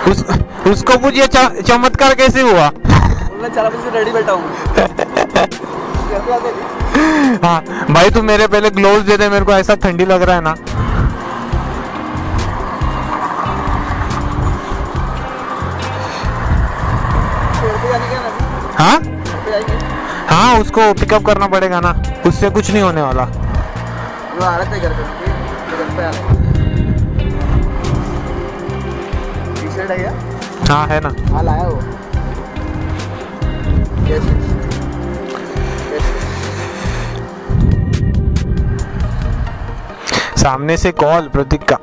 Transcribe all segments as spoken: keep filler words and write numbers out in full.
उस, उसको पूछ ये चमत्कार कैसे हुआ? मैं चार बजे से रेडी बैठा हूँ। हाँ भाई तू मेरे पहले ग्लोव्स दे दे, मेरे को ऐसा ठंडी लग रहा है ना। हाँ हाँ उसको पिकअप करना पड़ेगा ना, उससे कुछ नहीं होने वाला। वो आ रहा था घर पे, घर पे आ रहा टी-शर्ट है क्या? हाँ है ना। हाँ लाया वो। कैसे? सामने से कॉल प्रतीक का।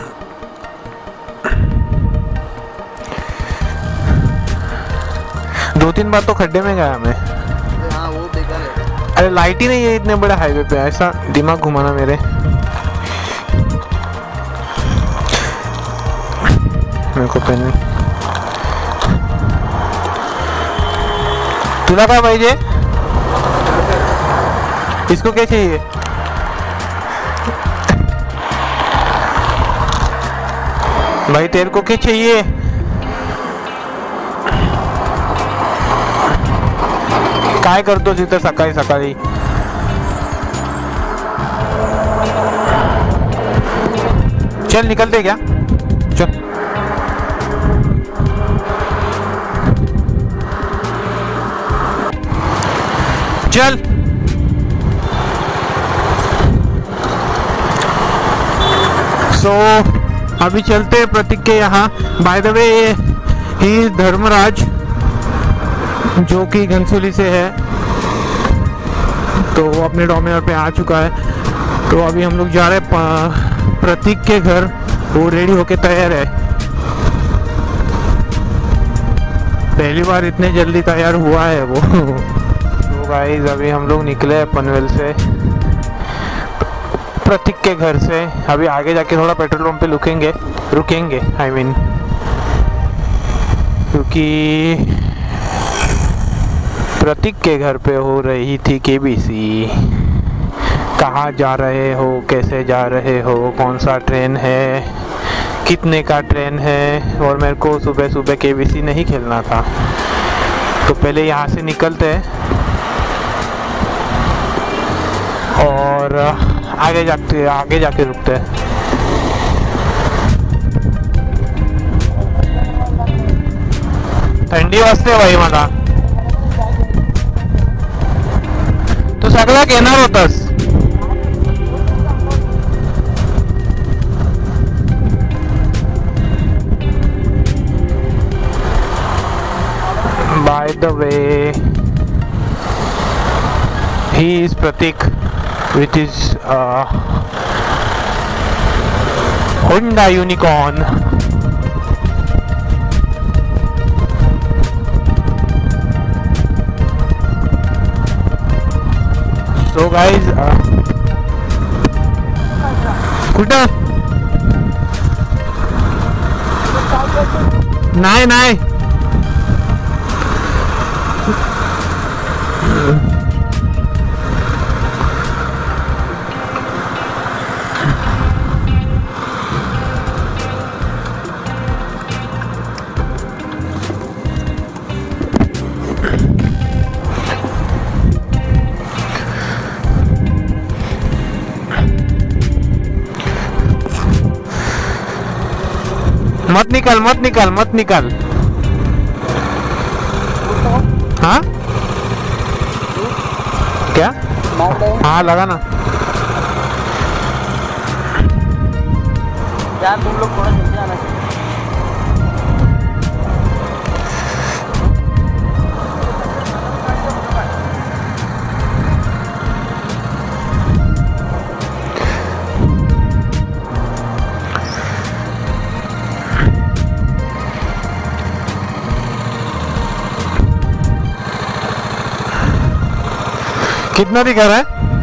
दो तीन बार तो खड्डे में गया मैं। हाँ वो बेकार है। अरे लाइट ही नहीं है इतने बड़े हाईवे पे, ऐसा दिमाग घुमाना मेरे। मेरे को पेन तुला क्या भाई जे? इसको क्या चाहिए? भाई तेरे को क्या चाहिए? काय करतो तिथे सकाळी सकाळी? चल निकलते क्या? चल चल। सो so, अभी चलते प्रतीक के यहाँ। बाय द वे ही धर्मराज जो कि घनसोली से है, तो वो अपने डोमिनर पे आ चुका है। तो अभी हम लोग जा रहे हैं प्रतीक के घर, वो रेडी होके तैयार है। पहली बार इतने जल्दी तैयार हुआ है वो। तो गाइस अभी हम लोग निकले पनवेल से प्रतीक के घर से। अभी आगे जाके थोड़ा पेट्रोल पंप पे रुकेंगे रुकेंगे आई मीन क्योंकि प्रतीक के घर पे हो रही थी केबीसी। कहाँ जा रहे हो, कैसे जा रहे हो, कौन सा ट्रेन है, कितने का ट्रेन है। और मेरे को सुबह सुबह केबीसी नहीं खेलना था, तो पहले यहाँ से निकलते हैं और आगे जाके आगे जाके रुकते हैं। थंडी वाजते भाई मला, तू सगळा घेणार होतास। By the way, he is Pratik, which is uh, Honda Unicorn. So guys, uh, कुठं? नाही नाही मत निकल मत निकल मत निकल। हाँ क्या? हाँ लगा ना यार, तुम लोग थोड़ा जल्दी आना चाहिए। कितना दिखा रहा है?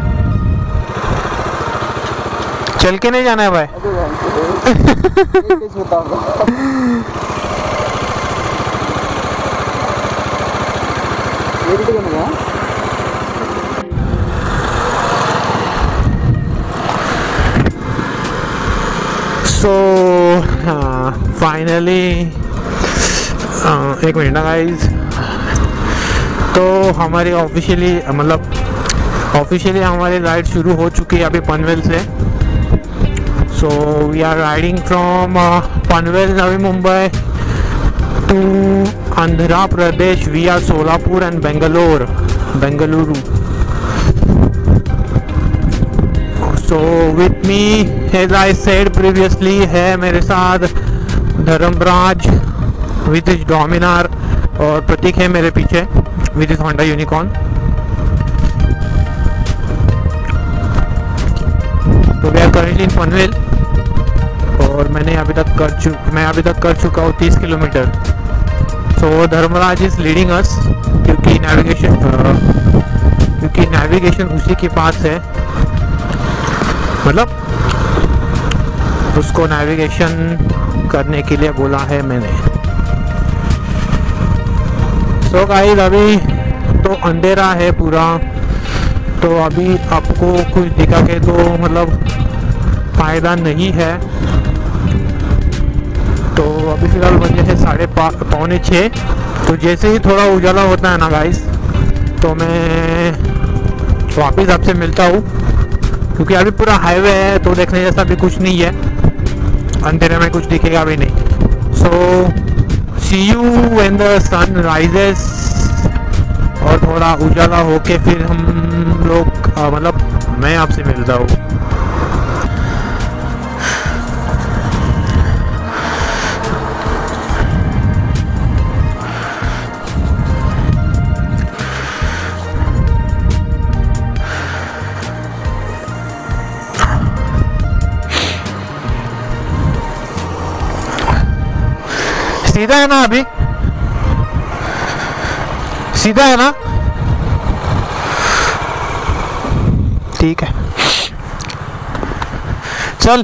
चल के नहीं जाना है भाई। So uh, finally एक मिनट ना गाइस, तो हमारी ऑफिशियली मतलब ऑफिशियली हमारी राइड शुरू हो चुकी है अभी पनवेल से। So we are riding from Panvel Navi Mumbai to Andhra Pradesh via Solapur and Bangalore Bengaluru. So with me as I said previously है मेरे साथ धर्मराज विद इज डोमिनार और प्रतीक है मेरे पीछे विद इज होंडा यूनिकॉर्न। तो we are currently in Panvel और मैंने अभी तक कर चु मैं अभी तक कर चुका हूँ तीस kilometres. So Dharmraj is leading us क्योंकि नेविगेशन क्योंकि नेविगेशन उसी के पास है, मतलब उसको नेविगेशन करने के लिए बोला है मैंने। सो so गाइस अभी तो अंधेरा है पूरा, तो अभी आपको कुछ दिखा के तो मतलब फ़ायदा नहीं है। तो अभी फ़िलहाल बजे है साढ़े पौने छः। तो जैसे ही थोड़ा उजाला होता है ना गाइस, तो मैं वापस आपसे मिलता हूँ क्योंकि अभी पूरा हाईवे है तो देखने जैसा भी कुछ नहीं है, अंधेरे में कुछ दिखेगा भी नहीं। So see you when the sun rises और थोड़ा उजाला होके फिर हम लोग मतलब मैं आपसे मिलता हूँ। सीधा है ना, अभी सीधा है ना, ठीक है चल।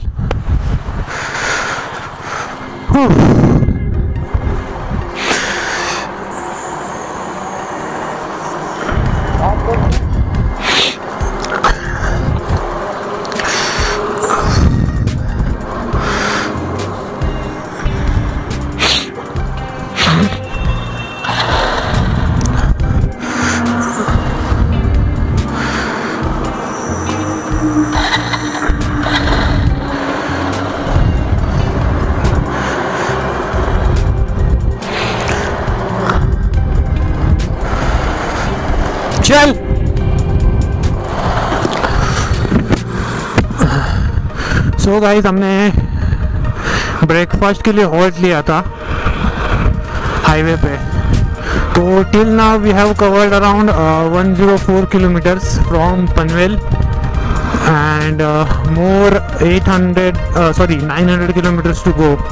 चल सो गाइस हमने ब्रेकफास्ट के लिए हॉल्ट लिया था हाईवे पे। तो till now we have covered around one oh four kilometers from Panvel and more eight hundred uh, sorry nine hundred kilometers to go।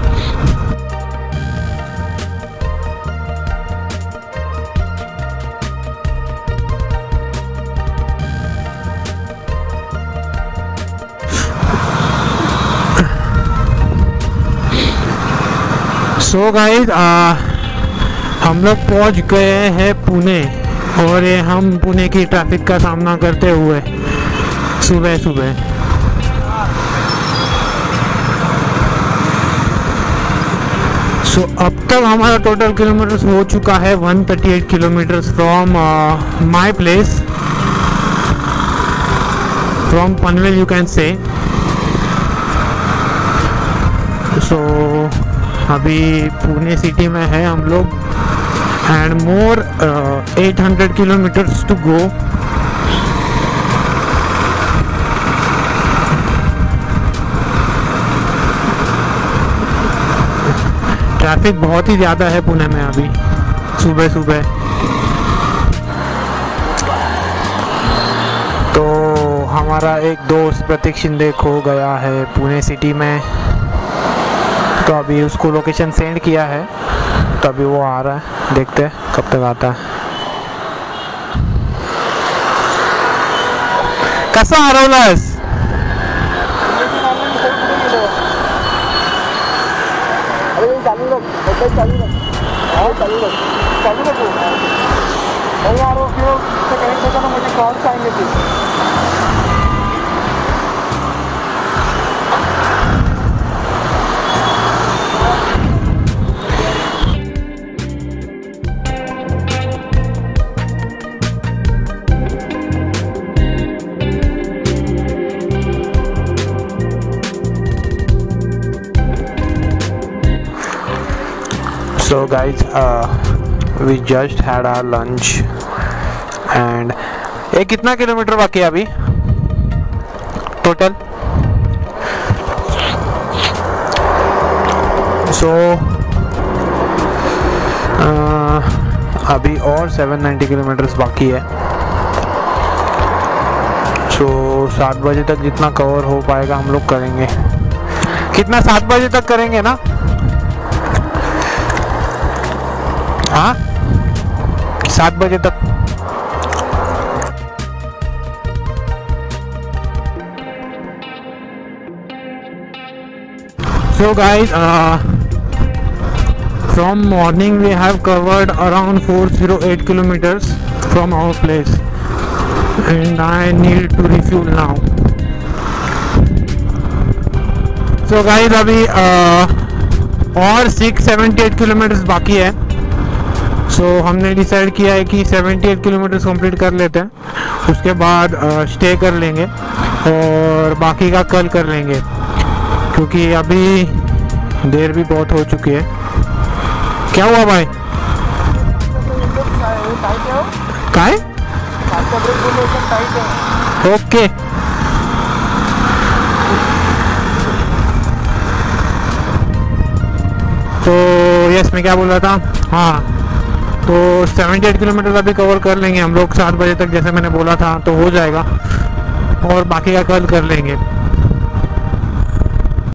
So so guys हम लोग पहुंच गए हैं पुणे और ये हम पुणे की ट्रैफिक का सामना करते हुए सुबह सुबह। सो so, अब तक हमारा टोटल किलोमीटर्स हो चुका है one thirty-eight kilometres from my place from Panvel you can say. So अभी पुणे सिटी में है हम लोग and more eight hundred kilometres to go. Traffic बहुत ही ज़्यादा है पुणे में अभी सुबह सुबह। तो हमारा एक दोस्त प्रतीक शिंदे खो गया है पुणे सिटी में, तो अभी उसको लोकेशन सेंड किया है, तो अभी वो आ रहा है, देखते हैं कब तक आता है। कसा हरवलास? चालू रख, चालू रख, हाँ चालू रख, चालू रखो। नहीं यार वो फिर उससे कनेक्ट होगा ना, मुझे कॉल आएंगे फिर। So guys, uh, we just had our lunch and ये कितना किलोमीटर बाकी है अभी टोटल? सो uh, अभी और सात सौ नब्बे किलोमीटर्स बाकी है। सो so, सात बजे तक जितना कवर हो पाएगा हम लोग करेंगे। कितना? सात बजे तक करेंगे ना? हाँ, सात बजे तक। So guys, uh, from morning we have covered around four hundred eight kilometers from our place and I need to refuel now. So guys, अभी uh, और छह सौ अठहत्तर किलोमीटर्स बाकी है। सो so, हमने डिसाइड किया है कि अठहत्तर किलोमीटर्स कंप्लीट कर लेते हैं, उसके बाद स्टे कर लेंगे और बाकी का कल कर लेंगे, क्योंकि अभी देर भी बहुत हो चुकी है। क्या हुआ भाई? क्या है? ओके तो यस, मैं क्या बोल रहा था, हाँ तो अठहत्तर किलोमीटर अभी कवर कर लेंगे हम लोग सात बजे तक, जैसे मैंने बोला था, तो हो जाएगा और बाकी का कल कर लेंगे।